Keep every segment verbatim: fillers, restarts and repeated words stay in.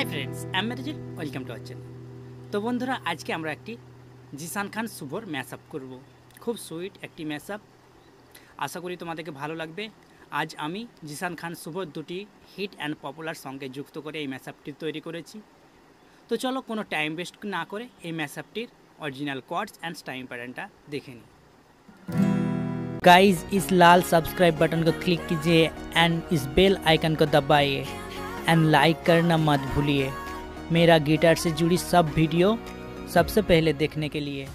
High friends I am मेराजिल welcome to our channel. तो बंधुरा आज के आमरा एकटी जिशान खान शुभर मैशअप करब। खूब सुइट एकटी मैशअप, आशा करी तोमादेरके भालो लागबे। आज आमी जिशान खान शुभर दुटी हिट एंड पपुलार संगे जुक्त करे এই मैशअपटी तैरी करेছি। तो चलो कोनो टाइम वेस्ट ना करे এই मैशअपটির অরিজিনাল কোয়ার্ডস एंड स्टाइम पैटर्नটা देखे निই। गाइस इस लाल सब्सक्राइब बटन को क्लिक कीजिए एंड इस बेल आइकन को दबाइए एंड लाइक करना मत भूलिए मेरा गिटार से जुड़ी सब वीडियो सबसे पहले देखने के लिए।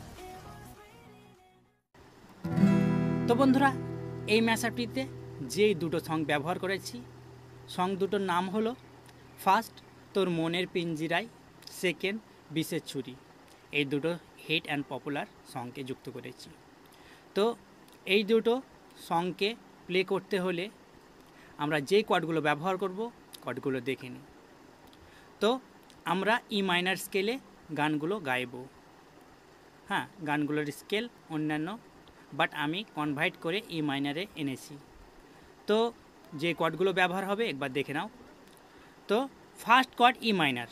तो बंधुरा এই ম্যাশআপটিতে যেই দুটো সং ব্যবহার করেছি সং দুটোর নাম হলো ফার্স্ট তোর মনের পিঞ্জিরায়, সেকেন্ড বিষের ছুরি। এই দুটো হিট অ্যান্ড পপুলার সংকে যুক্ত করেছি। তো এই দুটো সংকে প্লে করতে হলে আমরা যেই কর্ডগুলো ব্যবহার করব কর্ডগুলো দেখে নিই। তো আমরা ই মাইনার স্কেলে গানগুলো গাইব। হ্যাঁ, গানগুলোর স্কেল অন্যান্য, বাট আমি কনভার্ট করে ই মাইনারে এনেছি। তো যে কর্ডগুলো ব্যবহার হবে একবার দেখে নাও। তো first chord E minor.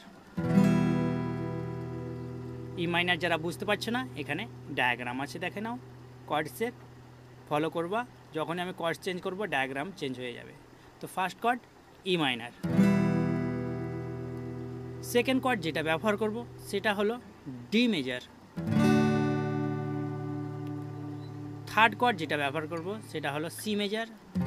E minor যারা বুঝতে পারছো না এখানে ডায়াগ্রাম আছে, দেখে নাও। কর্ডসের ফলো করবা, যখনই আমি কর্ড চেঞ্জ করব ডায়াগ্রাম চেঞ্জ হয়ে যাবে। তো first chord E minor. Second chord যেটা ব্যবহার করব সেটা হলো ডি মেজর। থার্ড কর্ড যেটা ব্যবহার করব সেটা হলো C major.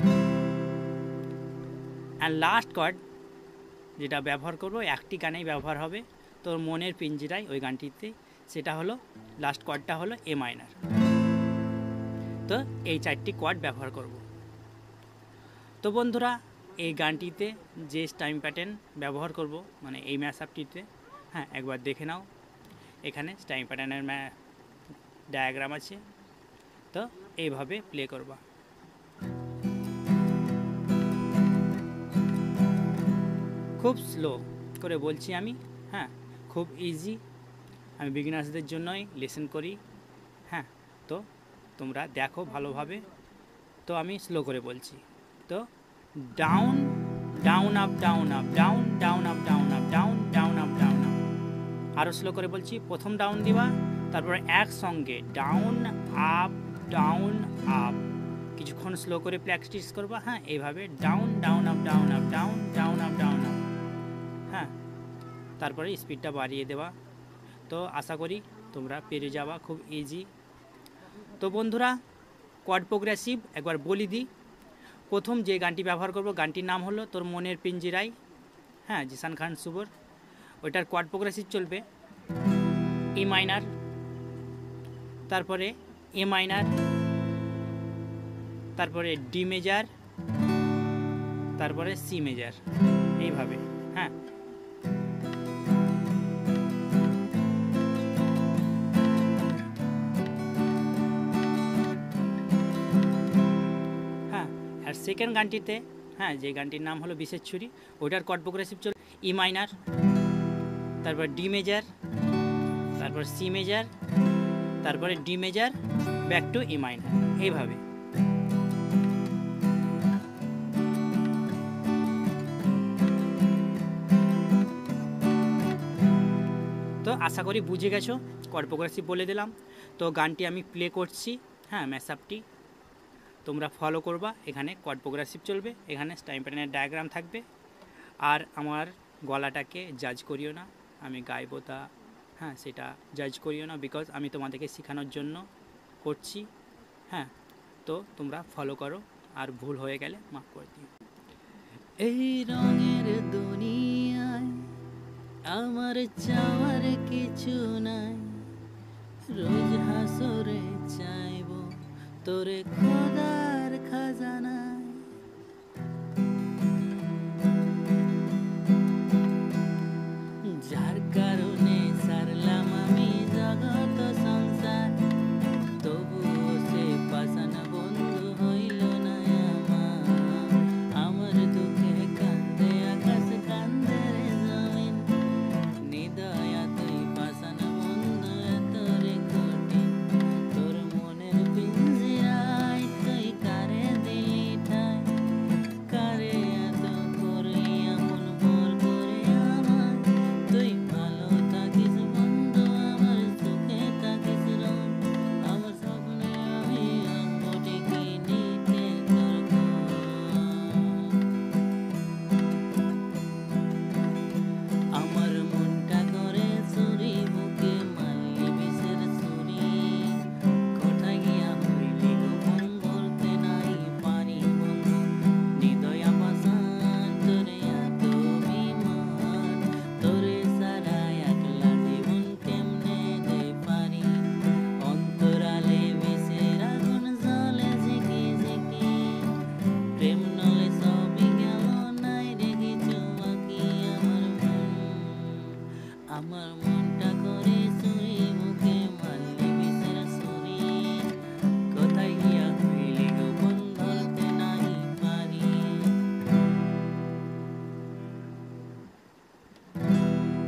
And last chord যেটা ব্যবহার করব একটি গানেই ব্যবহার হবে, তোর মনের পিঞ্জিরায় ওই গানটিতে, সেটা হলো লাস্ট কর্ডটা হলো এ মাইনার। তো এই চারটি কর্ড ব্যবহার করব। তো বন্ধুরা এই গানটিতে যে টাইম প্যাটার্ন ব্যবহার করব মানে এই ম্যাশআপটিতে, হ্যাঁ একবার দেখে নাও। এখানে টাইম প্যাটার্নের ডায়াগ্রাম আছে। তো এইভাবে প্লে করবা। খুব স্লো করে বলছি আমি, হ্যাঁ খুব ইজি, আমি বিগিনার্সদের জন্যই লেসন করি। হ্যাঁ, তো তোমরা দেখো ভালোভাবে। তো আমি স্লো করে বলছি। তো down down up down up down down up down up down down up down up. আরও স্লো করে বলছি। প্রথম ডাউন দিবা, তারপরে একসঙ্গে ডাউন আপ ডাউন আপ, কিছুক্ষণ স্লো করে প্র্যাকটিস করবা। হ্যাঁ, এইভাবে down down up down up down down up down up. হ্যাঁ, তারপরে স্পিডটা বাড়িয়ে দেওয়া। তো আশা করি তোমরা পেরে যাবা, খুব ইজি। তো বন্ধুরা কোয়াড প্রোগ্রেসিভ একবার বলি দিই। প্রথম যে গানটি ব্যবহার করব গানটির নাম হলো তোর মনের পিঞ্জিরায়, হ্যাঁ জিশান খান শুভর। ওইটার কোয়াড প্রোগ্রেসিভ চলবে ই মাইনার, তারপরে এ মাইনার, তারপরে ডি মেজর, তারপরে সি মেজর, এইভাবে। হ্যাঁ, আর সেকেন্ড গানটিতে, হ্যাঁ যে গানটির নাম হলো বিষের ছুরি, ওইটার কর্ড প্রোগ্রেসিভ চল ই মাইনার, তারপর ডি মেজর, তারপর সি মেজর, তারপরে D major, back to E minor, এইভাবে। তো আশা করি বুঝে গেছো, কর্ড প্রোগ্রেসিভ বলে দিলাম। তো গানটি আমি প্লে করছি, হ্যাঁ ম্যাশআপটি তোমরা ফলো করবা। এখানে কর্ড প্রোগ্রেসিভ চলবে, এখানে টাইম প্যাটার্নের ডায়াগ্রাম থাকবে। আর আমার গলাটাকে জাজ করিও না, আমি গাইবো তা, হ্যাঁ সেটা জাজ করিও না, বিকজ আমি তোমাদেরকে শেখানোর জন্য করছি। হ্যাঁ, তো তোমরা ফলো করো, আর ভুল হয়ে গেলে মাফ করে দিও। এই রঙের দুনিয়ায় আমার চাওয়ার কিছু নাই, রোজ হাসরে চাইব তোরে খোদার খাজানায়। যার কারণে সারলাম আমি জগত সংসার, তবুও সে পাষাণ বন্ধু হইল না আমার। আমার দুঃখে কান্দে আকাশ কান্দে রে জমিন, নিদয়া তুই পাষাণ বন্ধু এত রে কঠিন, তোর মনের পিঞ্জিরায় তুই কারে দিলি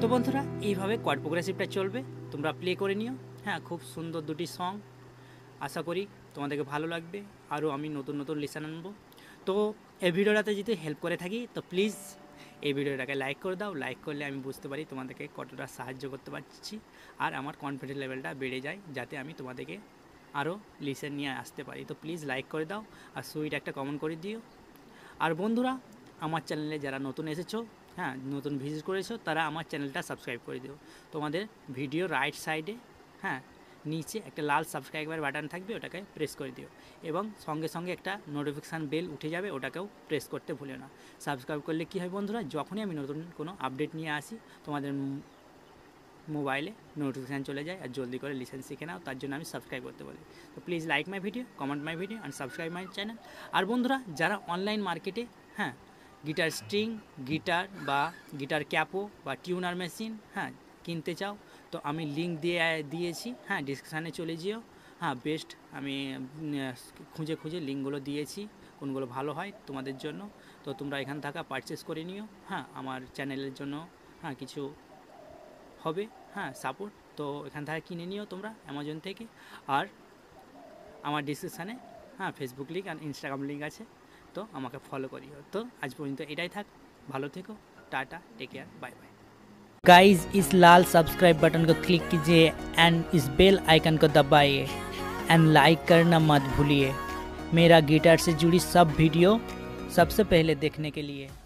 তো বন্ধুরা এইভাবে কোয়াড প্রোগ্রেসিভটা চলবে, তোমরা প্লে করে নিও। হ্যাঁ, খুব সুন্দর দুটি সং, আশা করি তোমাদেরকে ভালো লাগবে। আরও আমি নতুন নতুন লেসন আনবো। তো এই ভিডিওটাতে যদি হেল্প করে থাকি তো প্লিজ এই ভিডিওটাকে লাইক করে দাও। লাইক করলে আমি বুঝতে পারি তোমাদেরকে কতটা সাহায্য করতে পারছি, আর আমার কনফিডেন্স লেভেলটা বেড়ে যায়, যাতে আমি তোমাদেরকে আরও লিসেন নিয়ে আসতে পারি। তো প্লিজ লাইক করে দাও আর সুইট একটা কমেন্ট করে দিও। আর বন্ধুরা আমার চ্যানেলে যারা নতুন এসেছো, হ্যাঁ নতুন ভিজিট করেছো, তারা আমার চ্যানেলটা সাবস্ক্রাইব করে দিও। তোমাদের ভিডিও রাইট সাইডে হ্যাঁ নিচে একটা লাল সাবস্ক্রাইবার বাটন থাকবে, ওটাকে প্রেস করে দিও, এবং সঙ্গে সঙ্গে একটা নোটিফিকেশান বেল উঠে যাবে, ওটাকেও প্রেস করতে ভুলিও না। সাবস্ক্রাইব করলে কী হয় বন্ধুরা, যখনই আমি নতুন কোনো আপডেট নিয়ে আসি তোমাদের মোবাইলে নোটিফিকেশান চলে যায় আর জলদি করে লিসেন শিখে নাও, তার জন্য আমি সাবস্ক্রাইব করতে বলি। তো please like my video, comment my video and subscribe my channel. আর বন্ধুরা যারা অনলাইন মার্কেটে হ্যাঁ গিটার স্ট্রিং, গিটার বা গিটার ক্যাপো বা টিউনার মেশিন হ্যাঁ কিনতে চাও, তো আমি লিঙ্ক দিয়ে দিয়েছি, হ্যাঁ ডিসক্রিপশানে চলে যেও। হ্যাঁ বেস্ট আমি খুঁজে খুঁজে লিঙ্কগুলো দিয়েছি, কোনগুলো ভালো হয় তোমাদের জন্য। তো তোমরা এখান থেকে পারচেস করে নিও। হ্যাঁ আমার চ্যানেলের জন্য হ্যাঁ কিছু হবে, হ্যাঁ সাপোর্ট। তো এখান থেকে কিনে নিও তোমরা অ্যামাজন থেকে। আর আমার ডিসক্রিপশানে হ্যাঁ ফেসবুক লিঙ্ক আর ইনস্টাগ্রাম লিঙ্ক আছে, তো আমাকে ফলো করিও। তো আজ পর্যন্ত এটাই থাক, ভালো থেকো, टाटा, take care, bye bye. Guys इस लाल सब्सक्राइब बटन को क्लिक कीजिए एंड इस बेल आइकन को दबाइए एंड लाइक करना मत भूलिए, मेरा गिटार से जुड़ी सब वीडियो सबसे पहले देखने के लिए।